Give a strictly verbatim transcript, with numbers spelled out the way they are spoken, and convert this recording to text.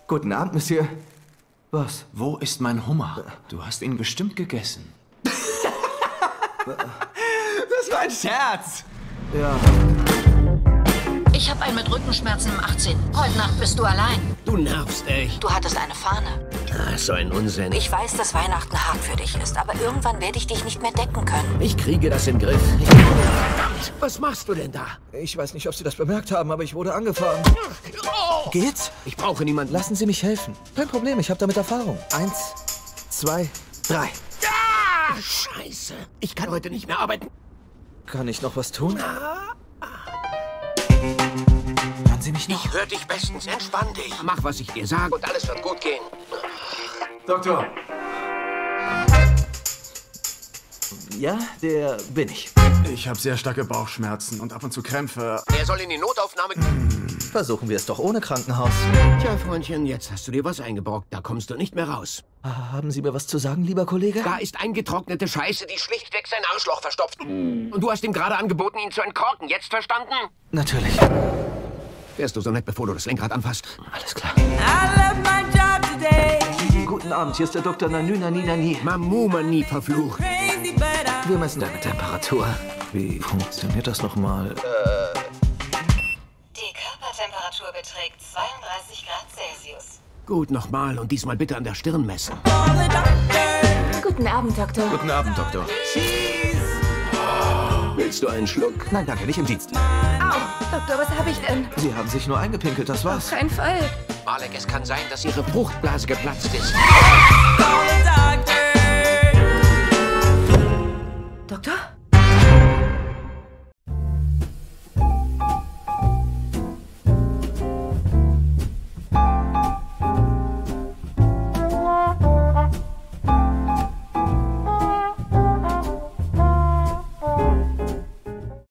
Guten Abend, Monsieur. Was? Wo ist mein Hummer? Du hast ihn bestimmt gegessen. Das war ein Scherz. Ja. Ich habe einen mit Rückenschmerzen im achtzehnten Heute Nacht bist du allein. Du nervst echt. Du hattest eine Fahne. Ah, so ein Unsinn. Ich weiß, dass Weihnachten hart für dich ist, aber irgendwann werde ich dich nicht mehr decken können. Ich kriege das in den Griff. Verdammt, was machst du denn da? Ich weiß nicht, ob Sie das bemerkt haben, aber ich wurde angefahren. Oh. Geht's? Ich brauche niemanden. Lassen Sie mich helfen. Kein Problem, ich habe damit Erfahrung. Eins, zwei, drei. Ah, Scheiße. Ich kann heute nicht mehr arbeiten. Kann ich noch was tun? Ah. Hören Sie mich noch? Ich höre dich bestens. Entspann dich. Mach, was ich dir sage und alles wird gut gehen. Doktor. Ja, der bin ich. Ich habe sehr starke Bauchschmerzen und ab und zu Krämpfe. Er soll in die Notaufnahme... Versuchen wir es doch ohne Krankenhaus. Tja, Freundchen, jetzt hast du dir was eingebrockt. Da kommst du nicht mehr raus. Haben Sie mir was zu sagen, lieber Kollege? Da ist eingetrocknete Scheiße, die schlichtweg sein Arschloch verstopft. Und du hast ihm gerade angeboten, ihn zu entkorken. Jetzt verstanden? Natürlich. Wärst du so nett, bevor du das Lenkrad anfasst? Alles klar. Guten Abend, hier ist der Doktor Nanü Nani Nani. Mamu Mani verflucht. Wir messen deine Temperatur. Wie funktioniert das nochmal? Die Körpertemperatur beträgt zweiunddreißig Grad Celsius. Gut, nochmal und diesmal bitte an der Stirn messen. Guten Abend, Doktor. Guten Abend, Doktor. Willst du einen Schluck? Nein, danke, nicht im Dienst. Au, Doktor, was habe ich denn? Sie haben sich nur eingepinkelt, das war's. Kein Fall. Malek, es kann sein, dass ihre Fruchtblase geplatzt ist. All the dark